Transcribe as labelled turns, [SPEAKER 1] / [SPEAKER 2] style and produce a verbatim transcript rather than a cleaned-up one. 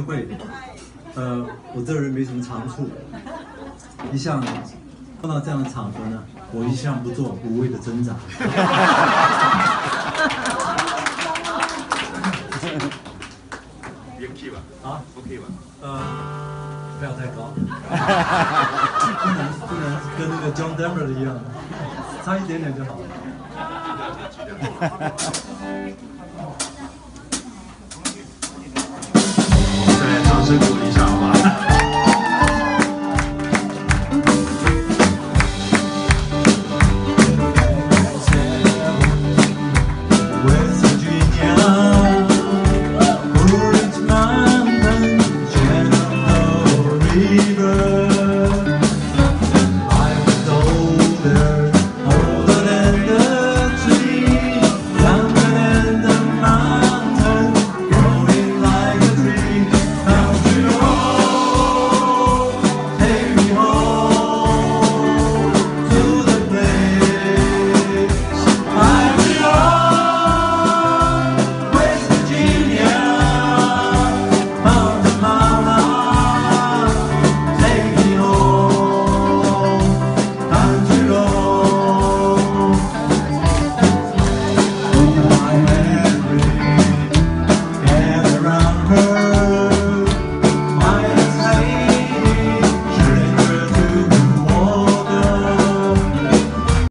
[SPEAKER 1] 会，呃，我这人没什么长处，一向碰到这样的场合呢，我一向不做无谓的挣扎。
[SPEAKER 2] 别 key 吧？
[SPEAKER 1] 啊
[SPEAKER 2] ，OK 吧？
[SPEAKER 1] 呃，不要太高，不能不能跟那个 John Denver 一样，差一点点就好了。对，掌声鼓励。